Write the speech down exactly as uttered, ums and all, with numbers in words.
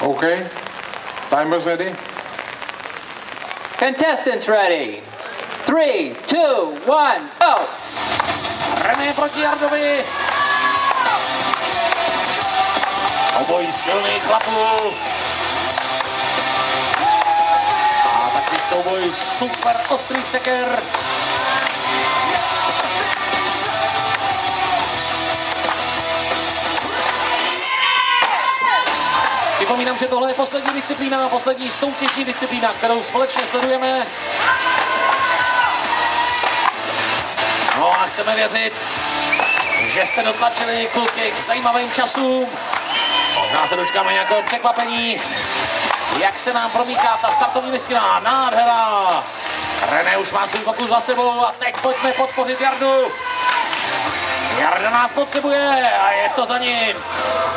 Okay. Timer's ready. Contestants ready. Three, two, one, go! René proti Jardovi. Souboj silných chlapů. A taky souboj super ostrých seker. Připomínám, že tohle je poslední disciplína, poslední soutěžní disciplína, kterou společně sledujeme. No a chceme věřit, že jste dotlačili kluky k zajímavým časům. Možná se dočkáme nějakého překvapení, jak se nám promítá ta startovní listina. Nádhera! René už má svůj pokus za sebou a teď pojďme podpořit Jardu. Jarda nás potřebuje a je to za ním.